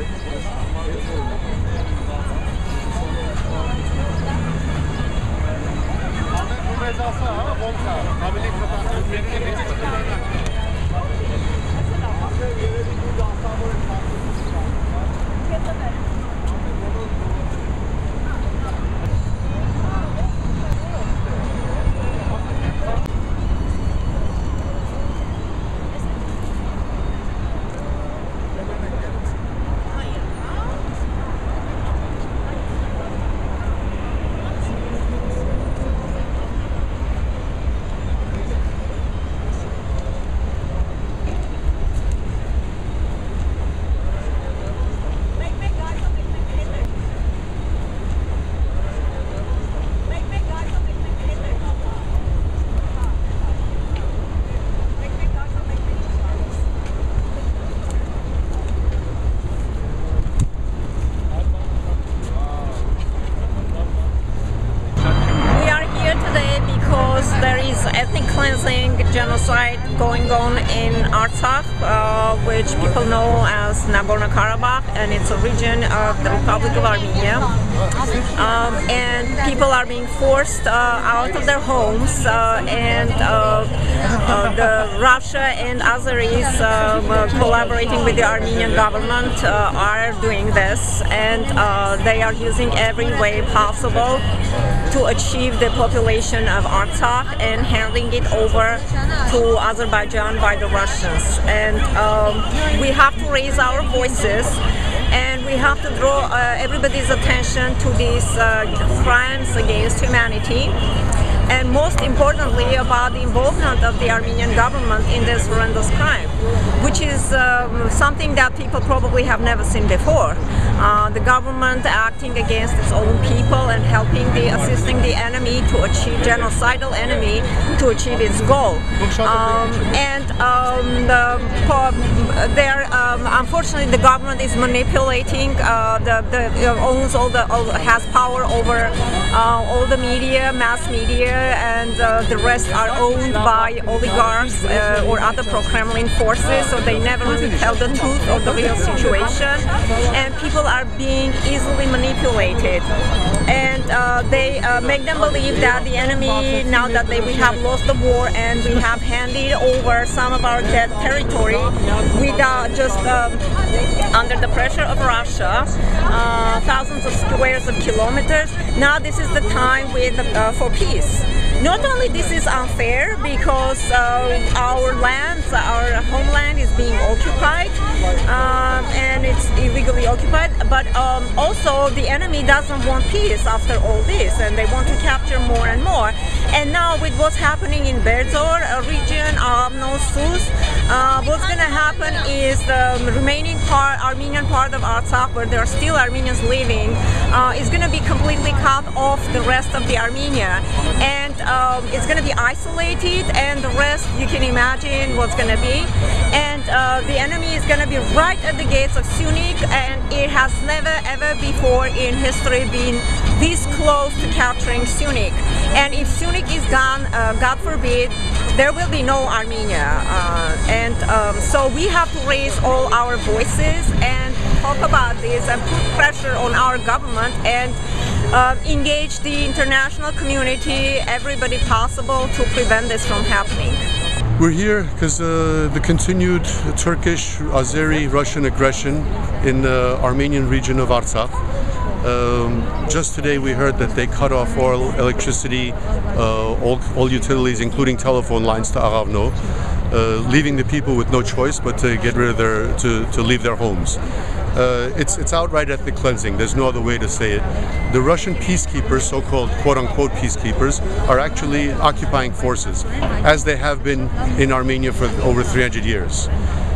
Ethnic cleansing genocide going on in Artsakh, which people know as Nagorno-Karabakh, and it's a region of the Republic of Armenia. And people are being forced out of their homes, and Russia and Azeris collaborating with the Armenian government are doing this, and they are using every way possible to achieve the population of Artsakh and handing it over to Azerbaijan by the Russians. And we have to raise our voices, and we have to draw everybody's attention to these crimes against humanity, and most importantly about the involvement of the Armenian government in this horrendous crime, which is something that people probably have never seen before. The government acting against its own people and assisting the enemy to achieve, genocidal enemy to achieve its goal. Unfortunately, the government is manipulating, has power over all the media, mass media, and the rest are owned by oligarchs or other pro-Kremlin forces, so they never really tell the truth of the real situation, and people are being easily manipulated, and they make them believe that the enemy, now that we have lost the war and we have handed over some of our territory without just under the pressure of Russia, thousands of squares of kilometers. Now this is the time for peace. Not only this is unfair because our lands, our homeland is being occupied and it's illegally occupied, but also the enemy doesn't want peace after all this, and they want to capture more and more. And now with what's happening in Berdzor region, Sus, what's going to happen is the remaining Armenian part of Artsakh, where there are still Armenians living, is going to be completely cut off the rest of the Armenia, and it's going to be isolated, and the rest you can imagine what's going to be. And the enemy is going to be right at the gates of Syunik, and it has never ever before in history been this close to capturing Syunik. And if Syunik is gone, God forbid, there will be no Armenia. So we have to raise all our voices and talk about this and put pressure on our government and engage the international community, everybody possible, to prevent this from happening. We're here because the continued Turkish, Azeri, Russian aggression in the Armenian region of Artsakh. Just today we heard that they cut off all electricity, all utilities, including telephone lines to Aghavno, leaving the people with no choice but to get rid of to leave their homes. It's outright ethnic cleansing. There's no other way to say it. The Russian peacekeepers, so-called quote-unquote peacekeepers, are actually occupying forces, as they have been in Armenia for over 300 years.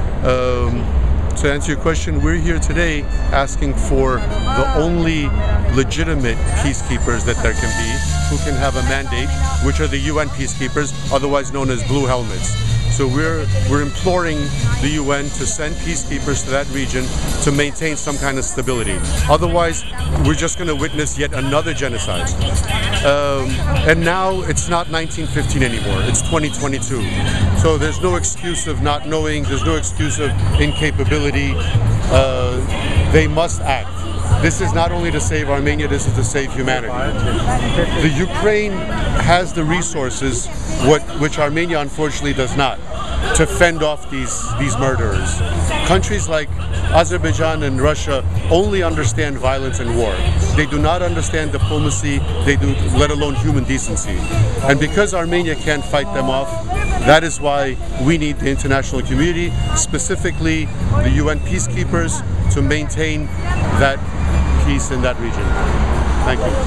To answer your question, we're here today asking for the only legitimate peacekeepers that there can be, who can have a mandate, which are the UN peacekeepers, otherwise known as Blue Helmets. So we're imploring the UN to send peacekeepers to that region to maintain some kind of stability. Otherwise, we're just going to witness yet another genocide. And now it's not 1915 anymore, it's 2022. So there's no excuse of not knowing, there's no excuse of incapability. they must act. This is not only to save Armenia, this is to save humanity. The Ukraine has the resources, which Armenia unfortunately does not, to fend off these murderers. Countries like Azerbaijan and Russia only understand violence and war. They do not understand diplomacy, let alone human decency. And because Armenia can't fight them off, that is why we need the international community, specifically the UN peacekeepers, to maintain that peace in that region. Thank you.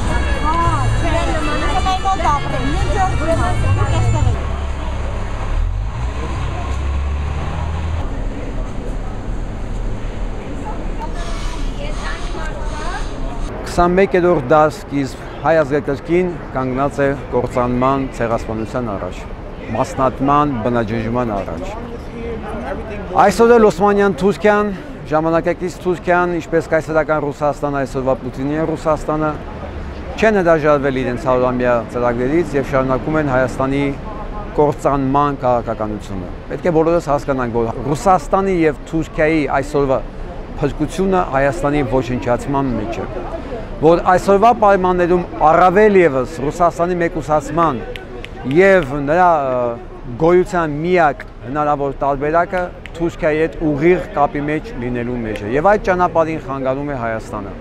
Քսանմեկերորդ դասկիզբ հայ ազգակցին կանգնած է կործանման ցեղասպանության առաջ, մասնատման, բնաջնջման առաջ։ Այսօր էլ Օսմանյան Թուրքիան, ժամանակակից Թուրքիան, ինչպես կայսերական Ռուսաստանը, այսօրվա Պուտինյան Ռուսաստանը, չեն հրաժարվել իրենց 100-ամյա ծրագրերից եւ շարունակում են Հայաստանի կործանման քաղաքականությունը։ Պետք է բոլորս հասկանանք, որ Ռուսաստանի եւ Թուրքիայի այսօրվա փրկությունը Հայաստանի ոչնչացման մեջ է, որ այսօրվա պայմաններում առավել եւս Ռուսաստանի մեկուսացման եւ նրա գոյության միակ հնարավոր տարբերակը Թուրքիայի հետ ուղիղ կապի մեջ լինելու մեջ է եւ այդ ճանապարհին խանգարում է Հայաստանը։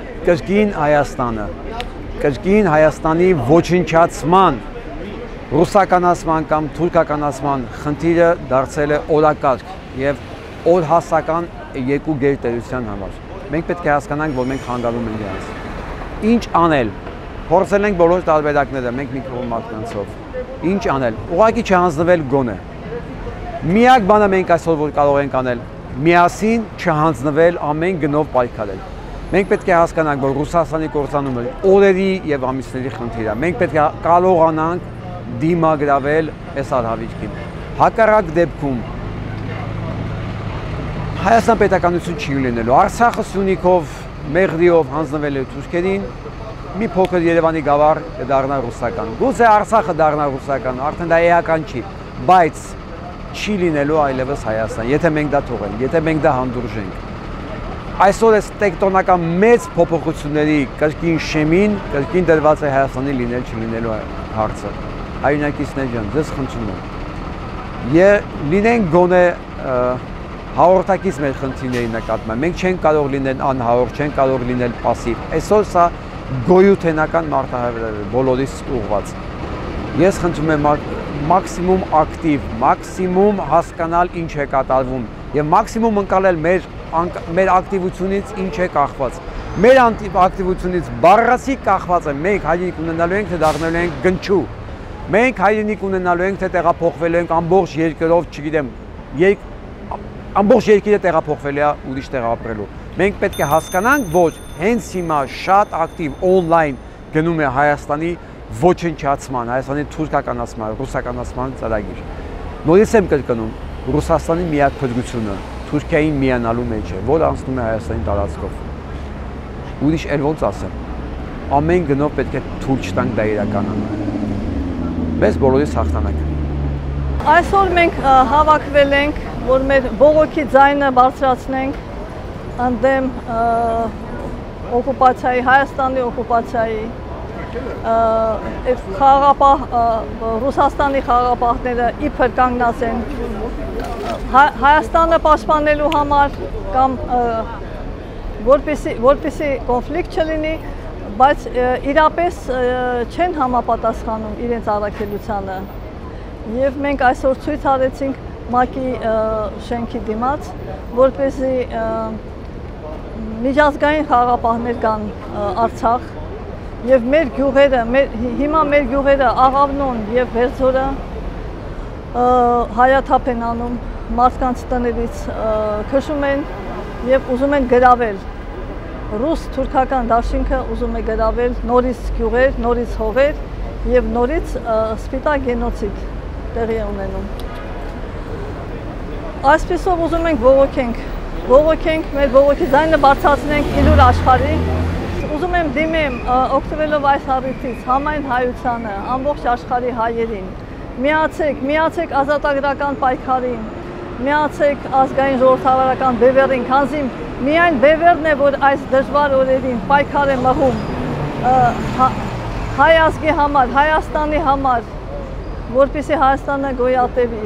Կրկին Հայաստանի ոչնչացման, ռուսականացման կամ թուրքականացման խնդիրը դարձել է օրակարգ եւ օրհասական երկու գերտերության համար։ Մենք պետք է հասկանանք, որ մենք խանգարում ենք դրանց։ Ինչ անել։ Փորձել ենք բոլոր տարբերակները, մենք մի քիչ մարդկանցով։ Ինչ անել։ Ուղղակի չհանձնվել գոնե։ Միակ բանը մենք այսօր որ կարող ենք անել, միասին չհանձնվել, ամեն գնով պայքարել։ Մենք պետք է հասկանանք, որ Ռուսաստանի կործանումը օրերի եւ ամիսների խնդիր է։ Մենք պետք է կարողանանք դիմագրավել այս արհավիրքին։ Հակառակ դեպքում Հայաստան պետականություն չի լինելու։ Արցախը Սյունիքով, Մեղրիով հանձնվել է թուրքերին, մի փոքր Երևանի գավառ դառնա ռուսական։ Գուցե Արցախը դառնա ռուսական, արդեն դա էական չի, բայց չի լինելու այլևս Հայաստան, եթե մենք դա թողենք, եթե մենք դա հանդուրժենք։ Այսօր այս տեկտոնական մեծ փոփոխությունների կրկին շեմին, կրկին դրված է Հայաստանի լինել չլինելու հարցը։ Հայրենակիցներ ջան, ձեզ խնդրում եմ։ Լինենք գոնե հաղորդակից մեր խնդիրների նկատմամբ։ Մենք չենք կարող լինել անհաղորդ, չենք կարող լինել պասիվ։ Այսօր սա գոյութենական մարտահրավեր է բոլորիս ուղղված։ Ես խնդրում եմ մաքսիմում ակտիվ, մաքսիմում հասկանալ ինչ է կատարվում եւ մաքսիմում ընկալել մեր ակտիվությունից ինչ է կախված։ Մեր ակտիվությունից բառացի կախված է մենք հայրենիք ունենալու ենք, թե դառնալու ենք գնչու։ Մենք հայրենիք ունենալու ենք, թե տեղափոխվելու ենք ամբողջ երկրով, չգիտեմ, ամբողջ երկիրը տեղափոխվել է ուրիշ տեղ ապրելու։ Մենք պետք է հասկանանք, որ հենց հիմա շատ ակտիվ on-line գնում է Հայաստանի ոչնչացման, Հայաստանի թուրքականացման, ռուսականացման ծրագիր։ Նորից եմ կրկնում, Ռուսաստանի միակ փրկությունը Թուրքիային միանալու մեջ է, որ անցնում է Հայաստանի տարածքով։ Ուրիշ էլ ոնց ասեմ, ամեն գնով պետք է թույլ չտանք դա իրականանա։ Մեզ բոլորիս հաղթանակ։ Այսօր մենք հավաքվել ենք, որ մեր բողոքի ձայնը բարձրացնենք ընդդեմ օկուպացիայի, Հայաստանի օկուպացիայի, Ռուսաստանի խաղաղապահները իբր կանգնած են Հայաստանը պաշտպանելու համար կամ որպեսզի կոնֆլիկտ չլինի, բայց իրապես չեն համապատասխանում իրենց առաքելությանը։ Եվ մենք այսօր ցույց արեցինք ՄԱԿ-ի շենքի դիմաց, որպեսզի միջազգային խաղաղապահներ կան Արցախ եւ մեր գյուղերը, հիմա մեր գյուղերը Աղավնոն եւ Վերձորը հայաթափ են անում, մարդկանց տներից քշում են եւ ուզում են գրավել։ Ռուս-թուրքական դաշինքը ուզում է գրավել նորից գյուղեր, նորից հողեր եւ նորից սպիտակ գենոցիդ տեղի է ունենում։ Այսպեսով ուզում ենք բողոքենք, մեր բողոքի ձայնը բարձրացնենք ելույթ աշխարհի։ Ուզում եմ դիմեմ օգտվելով այս առիթից համայն հայությանը, ամբողջ աշխարհի հայերին։ Միացեք ազատագրական պայքարին միացեք ազգային ժողովրդավարական բևեռին, քանզի միայն բևեռն է, որ այս դժվար օրերին պայքար է մղում հայ ազգի համար, Հայաստանի համար, որպեսզի Հայաստանը գոյատևի։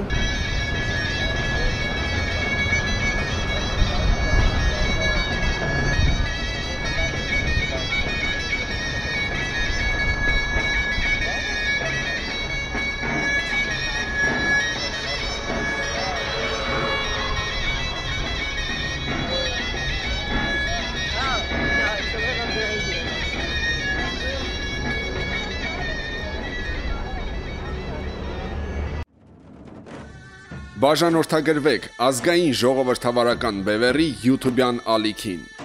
Բաժանորդագրվեք ազգային ժողովրդավարական բևեռի YouTube-յան ալիքին։